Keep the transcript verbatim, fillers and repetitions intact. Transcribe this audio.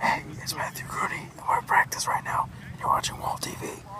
Hey, it's Matthew Gruny, and we're at practice right now, and you're watching Wall T V.